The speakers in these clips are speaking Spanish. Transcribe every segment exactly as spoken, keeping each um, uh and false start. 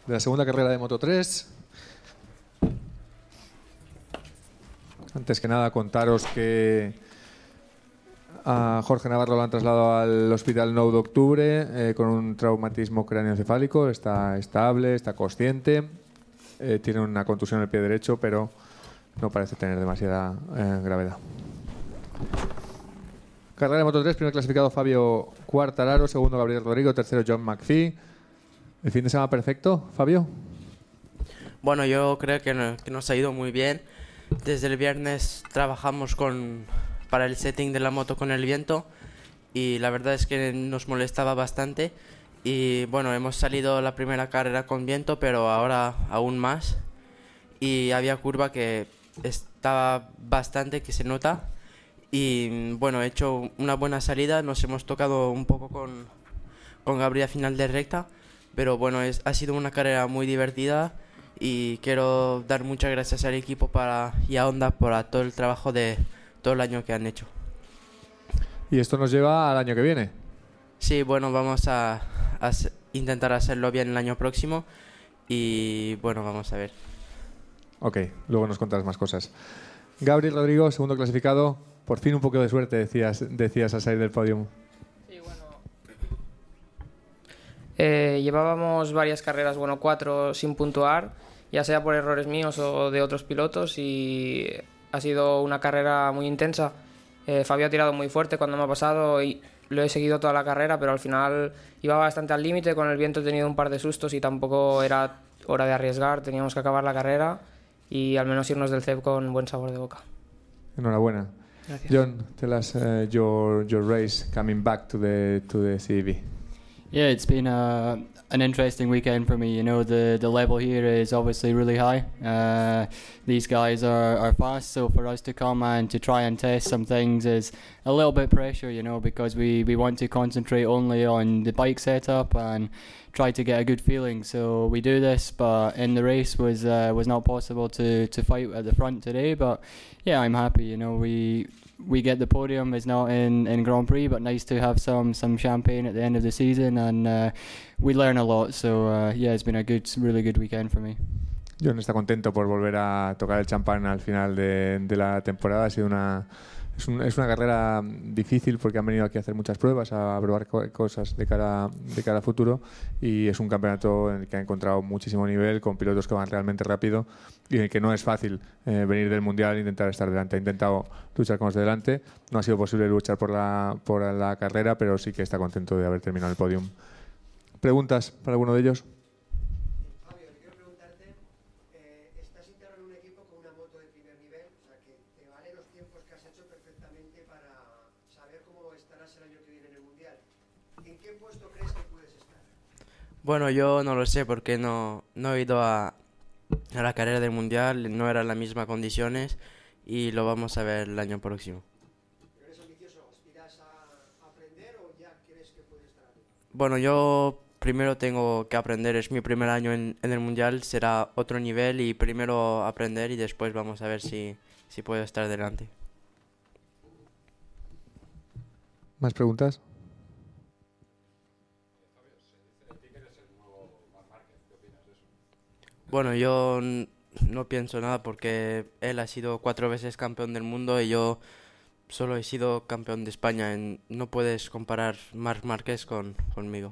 de la segunda carrera de Moto tres. Antes que nada, contaros que a Jorge Navarro lo han trasladado al Hospital nou de Octubre eh, con un traumatismo cráneoencefálico. Está estable, está consciente, eh, tiene una contusión en el pie derecho, pero no parece tener demasiada eh, gravedad. Carrera de Moto tres, primer clasificado Fabio Quartararo, segundo Gabriel Rodrigo, tercero John McPhee. ¿El fin de semana perfecto, Fabio? Bueno, yo creo que, no, que nos ha ido muy bien. Desde el viernes trabajamos con, para el setting de la moto con el viento y la verdad es que nos molestaba bastante. Y bueno, hemos salido la primera carrera con viento, pero ahora aún más. Y había curva que estaba bastante, que se nota. Y bueno, he hecho una buena salida, nos hemos tocado un poco con, con Gabriel a final de recta, pero bueno, es, ha sido una carrera muy divertida y quiero dar muchas gracias al equipo para, y a Honda por todo el trabajo de todo el año que han hecho. ¿Y esto nos lleva al año que viene? Sí, bueno, vamos a, a intentar hacerlo bien el año próximo y bueno, vamos a ver. Ok, luego nos contarás más cosas. Gabriel Rodrigo, segundo clasificado. Por fin un poco de suerte, decías, decías al salir del podio. Sí, bueno. Eh, llevábamos varias carreras, bueno, cuatro sin puntuar, ya sea por errores míos o de otros pilotos, y ha sido una carrera muy intensa. Eh, Fabio ha tirado muy fuerte cuando me ha pasado y lo he seguido toda la carrera, pero al final iba bastante al límite. Con el viento he tenido un par de sustos y tampoco era hora de arriesgar, teníamos que acabar la carrera y al menos irnos del C E P con buen sabor de boca. Enhorabuena. Gracias. John, tell us uh, your your race coming back to the to the C E V. Yeah, it's been a, an interesting weekend for me. You know, the, the level here is obviously really high. Uh, these guys are, are fast, so for us to come and to try and test some things is a little bit pressure, you know, because we, we want to concentrate only on the bike setup and try to get a good feeling. So we do this, but in the race was uh, was not possible to, to fight at the front today. But yeah, I'm happy. You know, we we get the podium. It's not in, in Grand Prix, but nice to have some some champagne at the end of the season, and uh, we learn a lot. So uh, yeah, it's been a good, really good weekend for me. John está contento por volver a tocar el champán al final de, de la temporada. Ha sido una es, un, es una carrera difícil porque han venido aquí a hacer muchas pruebas, a probar co cosas de cara de cara a futuro, y es un campeonato en el que ha encontrado muchísimo nivel con pilotos que van realmente rápido y en el que no es fácil eh, venir del mundial e intentar estar delante. Ha intentado luchar con los de delante, no ha sido posible luchar por la por la carrera, pero sí que está contento de haber terminado el podium. ¿Preguntas para alguno de ellos? Bueno, yo no lo sé porque no, no he ido a, a la carrera del mundial, no eran las mismas condiciones y lo vamos a ver el año próximo. ¿Eres ambicioso? ¿Aspiras a aprender o ya crees que puedes estar ahí? Bueno, yo primero tengo que aprender, es mi primer año en, en el mundial, será otro nivel y primero aprender y después vamos a ver si, si puedo estar delante. ¿Más preguntas? Bueno, yo no pienso nada porque él ha sido cuatro veces campeón del mundo y yo solo he sido campeón de España. En, no puedes comparar Marc Márquez con, conmigo.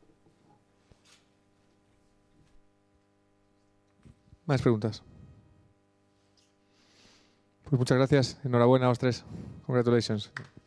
¿Más preguntas? Pues muchas gracias. Enhorabuena a los tres. Congratulations.